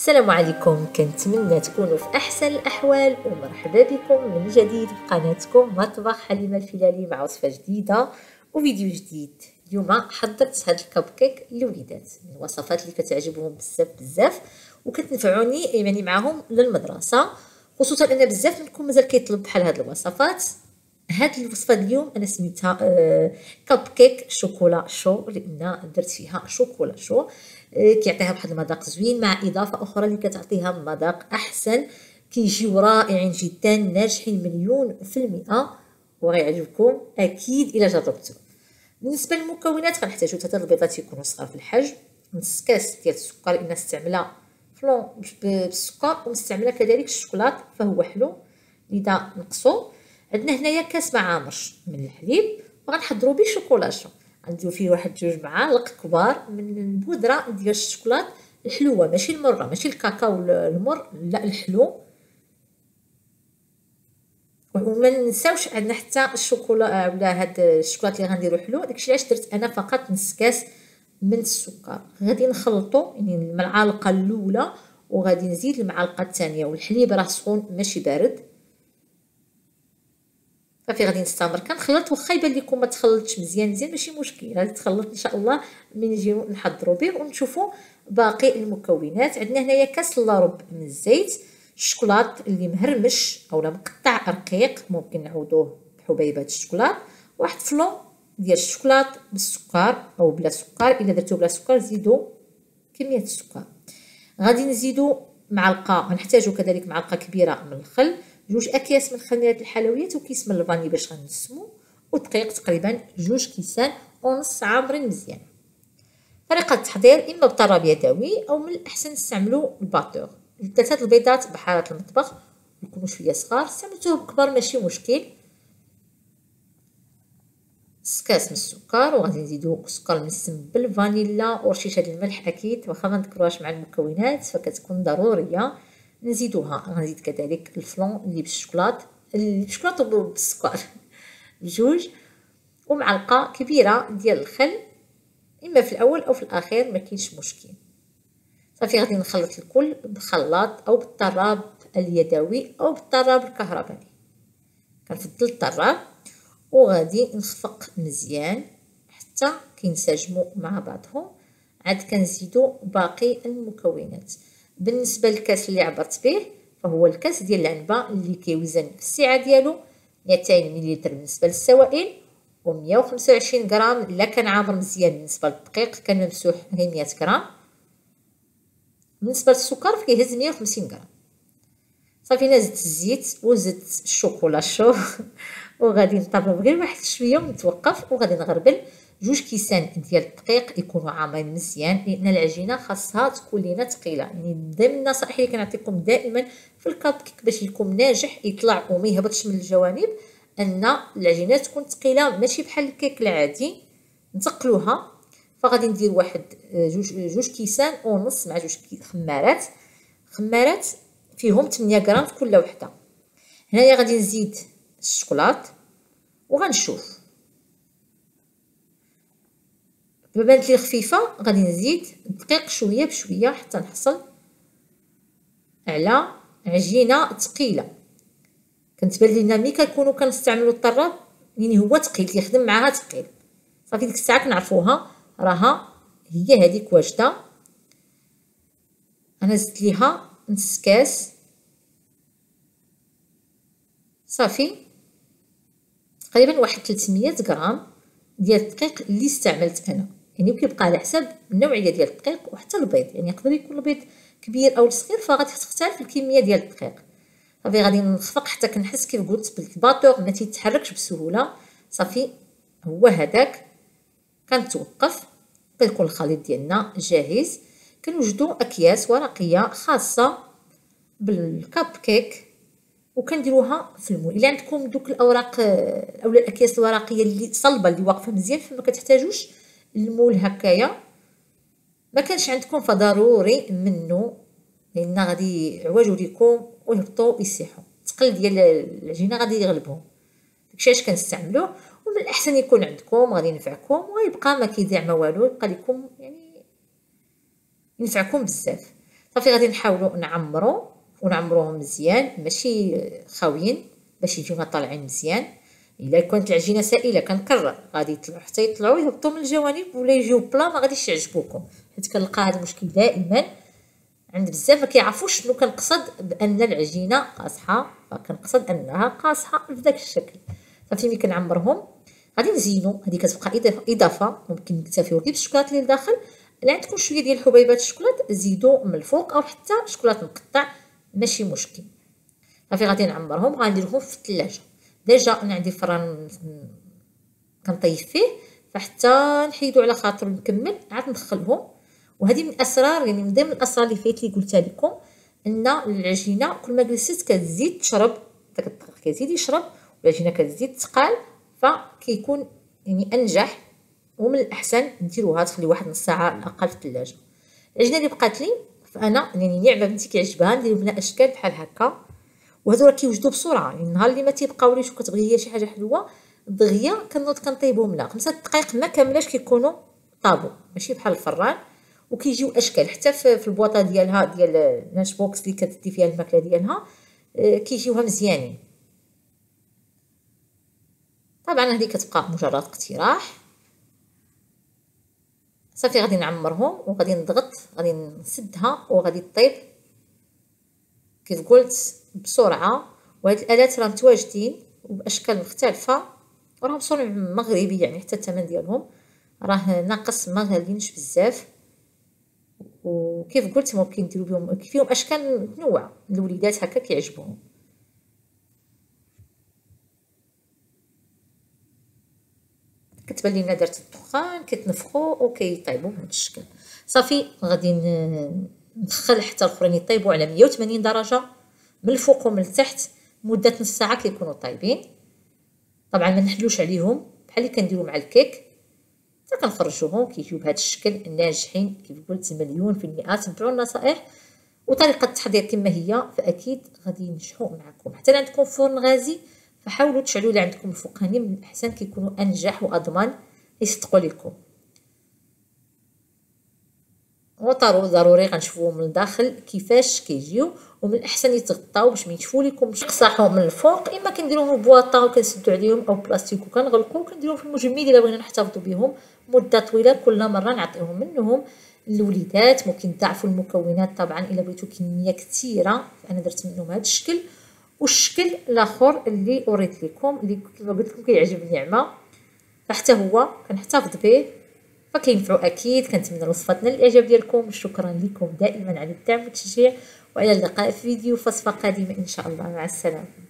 السلام عليكم، كنتمنى تكونوا في احسن الاحوال ومرحبا بكم من جديد في قناتكم مطبخ حليمه الفلالي مع وصفه جديده وفيديو جديد. اليوم حضرت هذا الكب كيك للوليدات من الوصفات اللي كتعجبهم بزاف وكتنفعوني يعني معاهم للمدرسه، خصوصا ان بزاف منكم مازال كيطلب بحال هاد الوصفات. هاد الوصفه اليوم انا سميتها كب كيك شوكولا شو، لان درت فيها شوكولا شو كيعطيها واحد المذاق زوين مع اضافه اخرى اللي كتعطيها مذاق احسن. كيجيو رائعين جدا، ناجحين 100% وغيعجبكم اكيد الا جربتوه. بالنسبه للمكونات غنحتاجو 3 البيضات يكونوا صغار في الحجم، نص كاس ديال السكر لان استعمله فلون بالسكر ومستعمله كذلك الشوكولات فهو حلو لذا نقصو. عندنا هنايا كاس ما عامرش من الحليب وغنحضروا به شوكولاشو، غنديروا فيه واحد 2 معالق كبار من البودره ديال الشوكولات الحلوه، ماشي المره ماشي الكاكاو المر، لا الحلو. وما ننساوش عندنا حتى الشوكولا ولا هاد الشوكولات اللي غنديروا حلو، داكشي علاش درت انا فقط نص كاس من السكر. غادي نخلطو يعني المعلقه الاولى وغادي نزيد المعلقه الثانيه، والحليب راه سخون ماشي بارد. صافي غادي نستمر كنخلط، واخا يبان لكم ما تخلطش مزيان ماشي مشكل، غادي تخلط ان شاء الله من نجيو نحضروا به ونشوفوا باقي المكونات. عندنا هنايا كاس الا ربع من الزيت، الشوكولات اللي مهرمش اولا مقطع رقيق ممكن نعوضوه بحبيبات الشوكولات، واحد فلون ديال الشوكولات بالسكر او بلا سكر، الا درتو بلا سكر زيدوا كميه السكر. غادي نزيدوا معلقه، غنحتاجوا كذلك معلقه كبيره من الخل، 2 اكياس من خميره الحلويات وكيس من الفاني باش غنسمو، ودقيق تقريبا 2 كيسان ونص عامرين مزيان. طريقه التحضير اما بطراب يدوي او من الاحسن نستعملوا الباتور. 3 البيضات بحاره المطبخ يكونوا شويه صغار، استعملتوهم كبار ماشي مشكل. نص كاس من السكر، وغادي نزيدو سكر مسم بالفانيلا ورشيشه ديال الملح اكيد، واخا ما نذكروهاش مع المكونات فكتكون ضروريه نزيدوها. غنزيد كذلك الفلون اللي بالشوكولات بالسكر 2، ومعلقه كبيره ديال الخل، اما في الاول او في الاخير ما كاينش مشكل. صافي غادي نخلط الكل بخلاط او بالطراب اليدوي او بالطراب الكهربائي، كنفضل الطراب، وغادي نخفق مزيان حتى كينسجموا مع بعضهم. عاد كنزيدوا باقي المكونات. بالنسبه للكاس اللي عبرت به فهو الكاس ديال العنبه اللي كيوزن في السعه ديالو 200 مليلتر بالنسبه للسوائل، و125 غرام الا كان عامر مزيان. بالنسبه للدقيق كان ممسوح غير 100 غرام. بالنسبه للسكر فكيهز 150 غرام. صافي انا زدت الزيت وزدت الشوكولا شو وغادي نطرب غير واحد شويه ونتوقف، وغادي نغربل 2 كيسان ديال الدقيق يكونوا عامرين مزيان، لان العجينه خاصها تكون لينا ثقيله. يعني ضمن النصائح اللي كنعطيكم دائما في الكب كيك باش يكون ناجح يطلع وما يهبطش من الجوانب، ان العجينه تكون ثقيله ماشي بحال الكيك العادي نثقلوها. فغادي ندير واحد 2 كيسان ونص مع 2 خمارات فيهم 8 غرام في كل وحده. هنايا غادي نزيد الشوكولات وغنشوف بانت لي خفيفه، غادي نزيد الدقيق شويه بشويه حتى نحصل على عجينه ثقيله. كنتبان لينا ملي كنكونوا كنستعملوا الطراب يعني هو ثقيل كيخدم معاها ثقيل. صافي ديك الساعه كنعرفوها راها هي هذيك واجده. انا زدت ليها نص كاس صافي تقريبا واحد 300 غرام ديال الدقيق اللي استعملت انا، يعني كيبقى على حسب النوعيه ديال الدقيق وحتى البيض، يعني يقدر يكون البيض كبير او صغير فغادي تختلف الكميه ديال الدقيق. صافي غادي نخفق حتى كنحس كيف قلت بالباتور ما تيتحركش بسهوله. صافي هو هذاك كنتوقف، كيكون الخليط ديالنا جاهز. كنوجدوا اكياس ورقيه خاصه بالكب كيك وكنديروها في المول. الا عندكم دوك الاوراق اولا الاكياس الورقيه اللي صلبه اللي واقفه مزيان فما كتحتاجوش المول هكايا، ما كانش عندكم فضروري منه، لان غادي يعوجوا لكم ويهبطوا يسيحوا، الثقل ديال العجينه غادي يغلبهم. داكشي علاش كنستعملوه، ومن الاحسن يكون عندكم غادي ينفعكم ويبقى ما كيضيع ما والو، يبقى لكم يعني ينفعكم بزاف. صافي غادي نحاولوا ونعمروهم مزيان ماشي خاويين باش يجيونا طالعين مزيان. الا كانت العجينه سائله كنكرر غادي يطلعوا حتى يطلعوا يهبطوا من الجوانب ولا يجيو بلا ما غاديش يعجبوكم، حيت كنلقى هذا المشكل دائما عند بزاف ما كيعرفوش شنو كنقصد بان العجينه قاصحه، فكنقصد انها قاصحه بداك الشكل. صافي ملي كنعمرهم غادي نزينوا، هذه كتبقى اضافه ممكن نكتفيو غير بالشوكولات اللي لداخل. الا عندكم شويه ديال حبيبات الشوكولات زيدوا من الفوق او حتى شوكولات مقطع ماشي مشكل. صافي غادي نعمرهم غنديرهم في الثلاجه. ديجا انا عندي فران كنطيب فيه، فحتى نحيدو على خاطر نكمل عاد ندخلهم. وهذه من الاسرار يعني من ضمن الاسرار اللي فايت لي قلتها لكم، ان العجينه كل ما جلست كتزيد تشرب، داك الدقيق كيزيد يشرب والعجينه كتزيد تقال، فكيكون يعني انجح. ومن الاحسن نديروها تخلي واحد نص ساعه على الاقل في الثلاجه. العجينه اللي بقات لي فانا يعني نعمه بنتي كيعجبها ندير منها اشكال بحال هكا، وهادو راه كيوجدوا بسرعه. يعني النهار اللي ما تيبقاوليش وكتبغي هي شي حاجه حلوه دغيا كنوض كنطيبهم لها 5 دقائق ما كاملاش كيكونوا طابو، ماشي بحال الفران. وكيجيو اشكال حتى في البواطه ديالها ديال لانش بوكس اللي كتدي فيها الماكله ديالها كيجيوها مزيانين. طبعا هذه كتبقى مجرد اقتراح. صافي غادي نعمرهم وغادي نضغط غادي نسدها وغادي طيب كيف قلت بسرعه. وهاد الالات راه متواجدين وباشكال مختلفه وراهم صنع مغربي، يعني حتى الثمن ديالهم راه ناقص ما غاليينش بزاف. وكيف قلت ممكن نديروا بهم فيهم اشكال متنوعه، الوليدات هكا كيعجبوهم. كتبان لينا دارت الدخان كيتنفخوا وكيطيبوا بهذا الشكل. صافي غادي ندخل حتى الاخرين يطيبوا على 180 درجه من الفوق ومن التحت مده نص ساعه كيكونوا طايبين. طبعا ما نحلوش عليهم بحال اللي كنديروا مع الكيك، حتى كنخرجوهم كيجيو بهذا الشكل ناجحين. كيف قلت مليون في المئة تبعوا النصائح وطريقه التحضير كما هي فاكيد غادي ينجحوا معكم. حتى عندكم فرن غازي فحاولوا تشعلوا اللي عندكم الفوقاني، من الاحسن كيكونوا انجح واضمن يصدقوا لكم. ضروري غنشوفوهم من الداخل كيفاش كيجيو، ومن الاحسن يتغطاو باش ما ينشفوا لكم يقصحوا من الفوق. اما كنديروهم بواطه وكنسدوا عليهم او بلاستيك وكنغلقوا وكنديروهم في المجمد الا بغينا نحتفظوا بهم مده طويله. كل مره نعطيهم منهم الوليدات. ممكن تضاعفوا المكونات طبعا الا بغيتوا كميه كثيره، فانا درت منهم هذا الشكل. والشكل الاخر اللي وريت لكم اللي كما قلت لكم كيعجب النعمه فحتى هو كنحتفظ به فكينفعوا اكيد. كنتمنى وصفتنا الاعجاب ديالكم. شكرا لكم دائما على الدعم والتشجيع، والى اللقاء في فيديو وصفه قادمه ان شاء الله. مع السلامه.